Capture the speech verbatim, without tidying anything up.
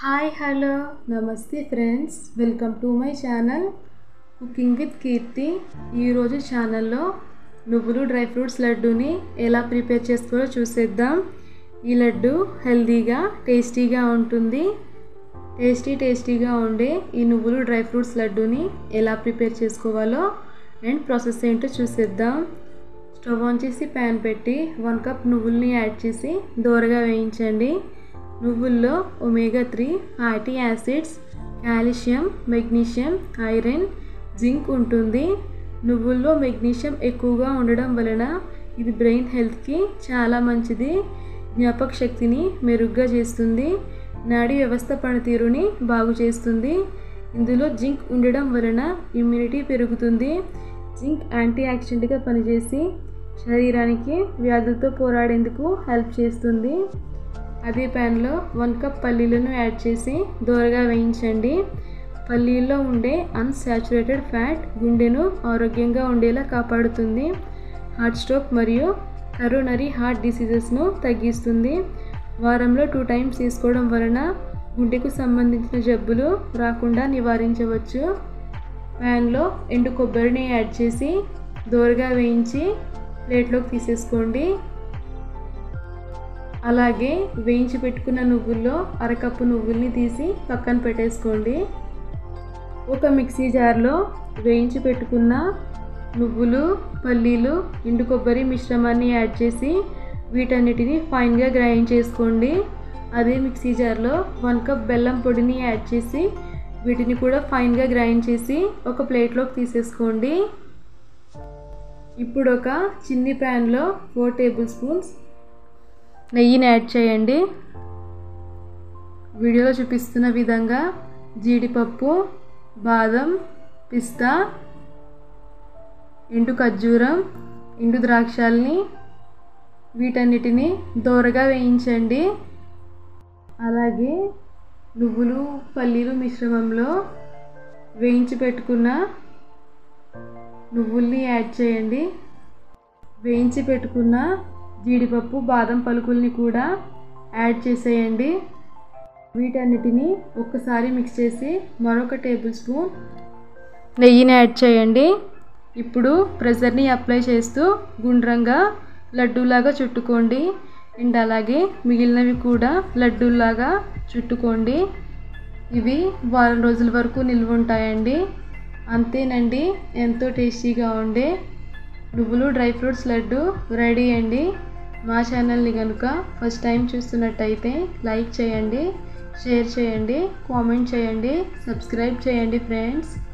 Hi hello నమస్తే friends, welcome to my channel cooking with Keerthi. ఈరోజు ఛానల్లో నువ్వులు డ్రై ఫ్రూట్స్ లడ్డూని ఎలా ప్రిపేర్ చేసుకోవాలో చూసేద్దాం. ఈ లడ్డు హెల్తీగా టేస్టీగా ఉంటుంది. టేస్టీ టేస్టీగా ఉండే ఈ నువ్వులు డ్రై ఫ్రూట్స్ లడ్డూని ఎలా ప్రిపేర్ చేసుకోవాలో అండ్ ప్రాసెస్ ఏంటో చూసేద్దాం. స్టవ్ ఆన్ చేసి ప్యాన్ పెట్టి వన్ కప్ నువ్వుల్ని యాడ్ చేసి దోరగా వేయించండి. నువ్వుల్లో omega three fatty acids, calcium, magnesium, iron, zinc ఉంటుంది. నువ్వుల్లో మెగ్నీషియం ఎక్కువగా ఉండడం వలన ఇది బ్రెయిన్ హెల్త్కి చాలా మంచిది. జ్ఞాపక శక్తిని మెరుగ్గా చేస్తుంది. నాడీ వ్యవస్థ పనితీరుని బాగు చేస్తుంది. ఇందులో జింక్ ఉండడం వలన ఇమ్యూనిటీ పెరుగుతుంది. జింక్ యాంటీ ఆక్సిడెంట్గా పనిచేసి శరీరానికి వ్యాధులతో పోరాడేందుకు హెల్ప్ చేస్తుంది. అదే ప్యాన్లో వన్ కప్ పల్లీలను యాడ్ చేసి దోరగా వేయించండి. పల్లీల్లో ఉండే అన్సాచురేటెడ్ ఫ్యాట్ గుండెను ఆరోగ్యంగా ఉండేలా కాపాడుతుంది. హార్ట్ స్ట్రోక్ మరియు కరోనరీ హార్ట్ డిసీజెస్ను తగ్గిస్తుంది. వారంలో టూ టైమ్స్ తీసుకోవడం వలన గుండెకు సంబంధించిన జబ్బులు రాకుండా నివారించవచ్చు. ప్యాన్లో ఎండు కొబ్బరిని యాడ్ చేసి దోరగా వేయించి ప్లేట్లోకి తీసేసుకోండి. అలాగే వేయించి పెట్టుకున్న నువ్వుల్లో అరకప్పు నువ్వుల్ని తీసి పక్కన పెట్టేసుకోండి. ఒక మిక్సీ జార్లో వేయించి పెట్టుకున్న నువ్వులు, పల్లీలు, ఎండు కొబ్బరి మిశ్రమాన్ని యాడ్ చేసి వీటన్నిటిని ఫైన్గా గ్రైండ్ చేసుకోండి. అదే మిక్సీ జార్లో వన్ కప్ బెల్లం పొడిని యాడ్ చేసి వీటిని కూడా ఫైన్గా గ్రైండ్ చేసి ఒక ప్లేట్లోకి తీసేసుకోండి. ఇప్పుడు ఒక చిన్ని ప్యాన్లో ఫోర్ టేబుల్ స్పూన్స్ నెయ్యిని యాడ్ చేయండి. వీడియోలో చూపిస్తున్న విధంగా జీడిపప్పు, బాదం, పిస్తా, ఎండు ఖర్జూరం, ఎండు ద్రాక్షాలని వీటన్నిటిని దోరగా వేయించండి. అలాగే నువ్వులు, పల్లీలు మిశ్రమంలో వేయించి పెట్టుకున్న నువ్వుల్ని యాడ్ చేయండి. వేయించి పెట్టుకున్న జీడిపప్పు, బాదం పలుకుల్ని కూడా యాడ్ చేసేయండి. వీటన్నిటిని ఒక్కసారి మిక్స్ చేసి మరొక టేబుల్ స్పూన్ నెయ్యిని యాడ్ చేయండి. ఇప్పుడు ప్రెషర్ని అప్లై చేస్తూ గుండ్రంగా లడ్డూలాగా చుట్టుకోండి. అండ్ అలాగే మిగిలినవి కూడా లడ్డూలాగా చుట్టుకోండి. ఇవి వారం రోజుల వరకు నిల్వ ఉంటాయండి. అంతేనండి, ఎంతో టేస్టీగా ఉండే నువ్వులు డ్రై ఫ్రూట్స్ లడ్డు రెడీ అండి. మా ఛానల్ని కనుక ఫస్ట్ టైం చూస్తున్నట్టయితే లైక్ చేయండి, షేర్ చేయండి, కామెంట్ చేయండి, సబ్స్క్రైబ్ చేయండి ఫ్రెండ్స్.